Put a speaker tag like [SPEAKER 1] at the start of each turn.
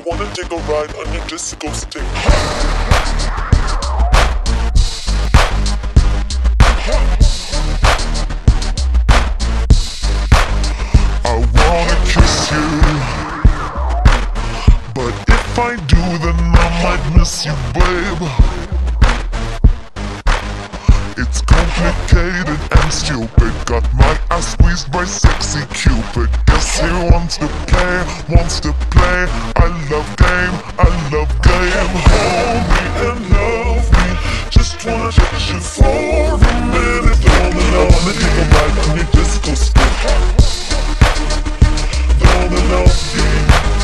[SPEAKER 1] wanna take a ride on your disco stick. I wanna kiss you, but if I do then I might miss you, babe. It's complicated and stupid. Got my ass squeezed by sexy Cupid. Guess he wants to play. I love game, I love game. Hold me and love me. Just wanna touch you for a minute. Don't wanna take a ride on your disco stick. Don't love me.